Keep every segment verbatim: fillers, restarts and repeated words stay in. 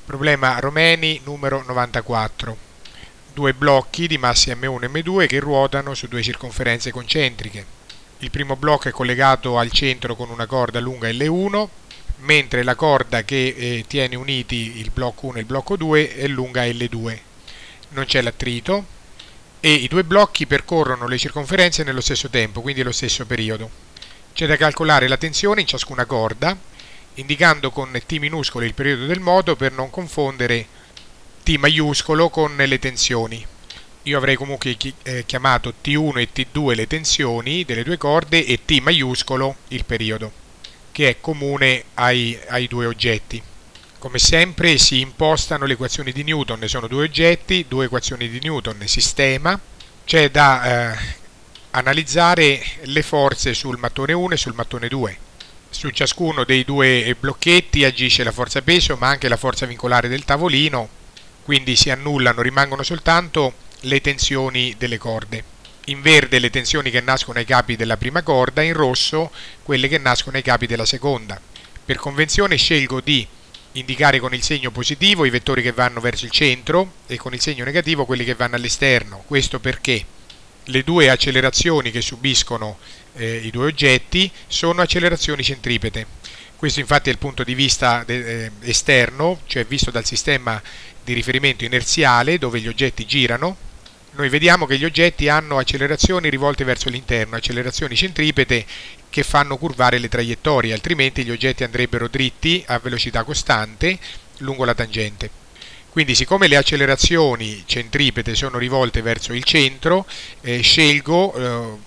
Problema Romeni numero novantaquattro. Due blocchi di massi M uno e M due che ruotano su due circonferenze concentriche. Il primo blocco è collegato al centro con una corda lunga L uno, mentre la corda che eh, tiene uniti il blocco uno e il blocco due è lunga L due. Non c'è l'attrito e i due blocchi percorrono le circonferenze nello stesso tempo, quindi nello stesso periodo. C'è da calcolare la tensione in ciascuna corda, indicando con T minuscolo il periodo del moto per non confondere T maiuscolo con le tensioni. Io avrei comunque chiamato T uno e T due le tensioni delle due corde e T maiuscolo il periodo, che è comune ai, ai due oggetti. Come sempre si impostano le equazioni di Newton, sono due oggetti, due equazioni di Newton, sistema. C'è da eh, analizzare le forze sul mattone uno e sul mattone due. Su ciascuno dei due blocchetti agisce la forza peso, ma anche la forza vincolare del tavolino, quindi si annullano, rimangono soltanto le tensioni delle corde. In verde le tensioni che nascono ai capi della prima corda, in rosso quelle che nascono ai capi della seconda. Per convenzione scelgo di indicare con il segno positivo i vettori che vanno verso il centro e con il segno negativo quelli che vanno all'esterno. Questo perché le due accelerazioni che subiscono eh, i due oggetti sono accelerazioni centripete. Questo infatti è il punto di vista eh, esterno, cioè visto dal sistema di riferimento inerziale dove gli oggetti girano. Noi vediamo che gli oggetti hanno accelerazioni rivolte verso l'interno, accelerazioni centripete che fanno curvare le traiettorie, altrimenti gli oggetti andrebbero dritti a velocità costante lungo la tangente. Quindi siccome le accelerazioni centripete sono rivolte verso il centro, eh, scelgo eh,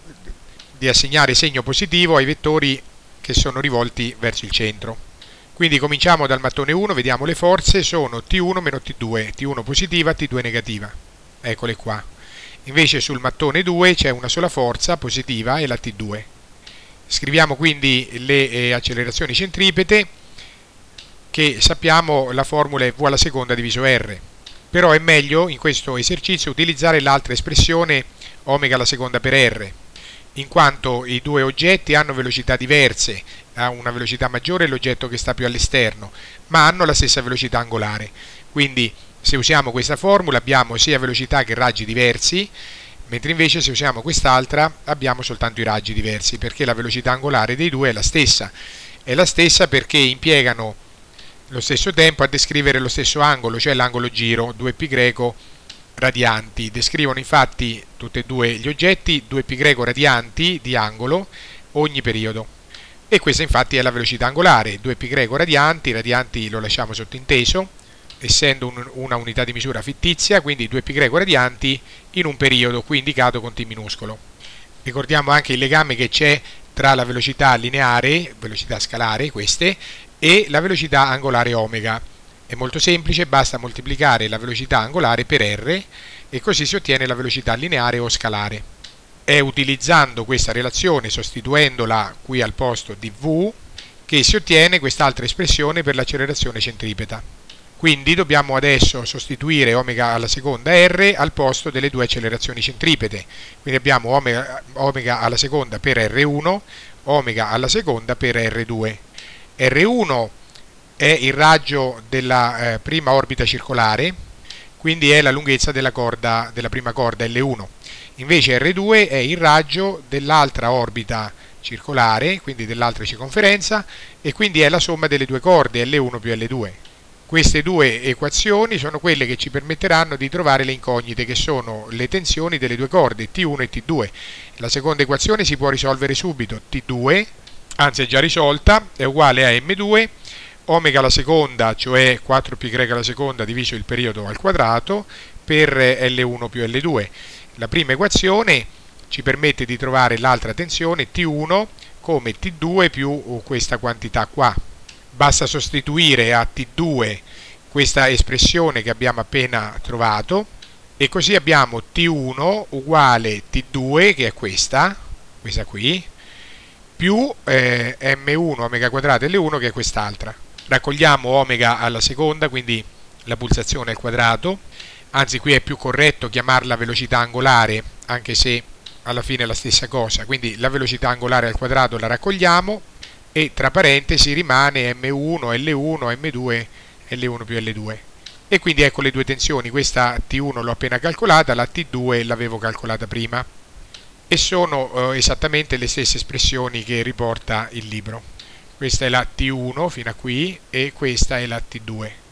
di assegnare segno positivo ai vettori che sono rivolti verso il centro. Quindi cominciamo dal mattone uno, vediamo le forze, sono T uno meno T due, T uno positiva, T due negativa. Eccole qua. Invece sul mattone due c'è una sola forza positiva e la T due. Scriviamo quindi le eh, accelerazioni centripete, che sappiamo la formula è V alla seconda diviso R, però è meglio in questo esercizio utilizzare l'altra espressione omega alla seconda per R, in quanto i due oggetti hanno velocità diverse, ha una velocità maggiore l'oggetto che sta più all'esterno, ma hanno la stessa velocità angolare. Quindi se usiamo questa formula abbiamo sia velocità che raggi diversi, mentre invece se usiamo quest'altra abbiamo soltanto i raggi diversi, perché la velocità angolare dei due è la stessa. È la stessa perché impiegano lo stesso tempo a descrivere lo stesso angolo, cioè l'angolo giro, due pi greco radianti. Descrivono infatti tutti e due gli oggetti due pi greco radianti di angolo ogni periodo. E questa infatti è la velocità angolare, due pi greco radianti, radianti lo lasciamo sottinteso, essendo un, una unità di misura fittizia, quindi due pi greco radianti in un periodo, qui indicato con T minuscolo. Ricordiamo anche il legame che c'è tra la velocità lineare, velocità scalare, queste, e la velocità angolare omega. È molto semplice, basta moltiplicare la velocità angolare per R e così si ottiene la velocità lineare o scalare. È utilizzando questa relazione, sostituendola qui al posto di V, che si ottiene quest'altra espressione per l'accelerazione centripeta. Quindi dobbiamo adesso sostituire omega alla seconda R al posto delle due accelerazioni centripete. Quindi abbiamo omega, omega alla seconda per R uno, omega alla seconda per R due. R uno è il raggio della eh, prima orbita circolare, quindi è la lunghezza della, corda, della prima corda L uno. Invece R due è il raggio dell'altra orbita circolare, quindi dell'altra circonferenza, e quindi è la somma delle due corde L uno più L due. Queste due equazioni sono quelle che ci permetteranno di trovare le incognite, che sono le tensioni delle due corde T uno e T due. La seconda equazione si può risolvere subito, T due, anzi è già risolta, è uguale a M due, omega alla seconda, cioè quattro pi greco alla seconda diviso il periodo al quadrato, per L uno più L due. La prima equazione ci permette di trovare l'altra tensione T uno come T due più questa quantità qua. Basta sostituire a T due questa espressione che abbiamo appena trovato e così abbiamo T uno uguale T due, che è questa, questa qui, più eh, M uno omega quadrato L uno, che è quest'altra. Raccogliamo omega alla seconda, quindi la pulsazione al quadrato, anzi qui è più corretto chiamarla velocità angolare, anche se alla fine è la stessa cosa. Quindi la velocità angolare al quadrato la raccogliamo e tra parentesi rimane M uno, L uno, M due L uno più L due. E quindi ecco le due tensioni, questa T uno l'ho appena calcolata, la T due l'avevo calcolata prima e sono eh, esattamente le stesse espressioni che riporta il libro. Questa è la T uno fino a qui e questa è la T due.